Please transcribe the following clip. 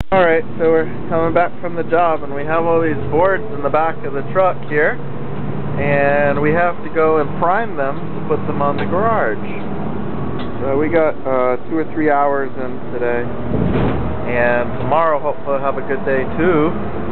Alright, so we're coming back from the job and we have all these boards in the back of the truck here, and we have to go and prime them to put them on the garage. So we got 2 or 3 hours in today, and tomorrow hopefully I'll have a good day too.